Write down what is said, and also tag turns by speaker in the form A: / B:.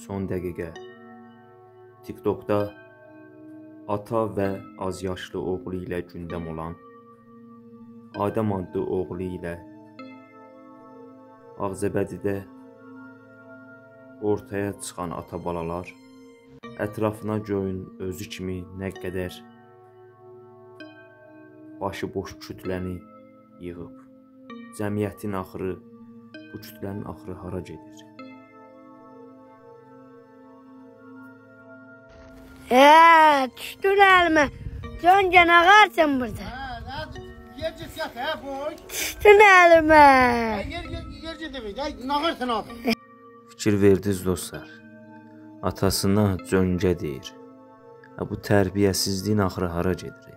A: Son dəqiqə. TikTokda ata və azyaşlı oğlu ilə gündəm olan Adəm adlı oğlu ilə Ağcabədidə ortaya çıxan ata-balalar ətrafına göyün özü kimi nə qədər başıboş kütləni yığıb. Cəmiyyətin axırı, bu kütlənin axırı hara gedir?
B: Düşdün əlimə. Can gən ağarsan burada.
C: Yerci siyah boy.
B: Düşdün əlimə.
C: Yerci demək, nağırsın abi.
A: Fikir verdiniz dostlar. Atasına cöngə deyir. Bu tərbiyəsizliyin axırı hara gedir?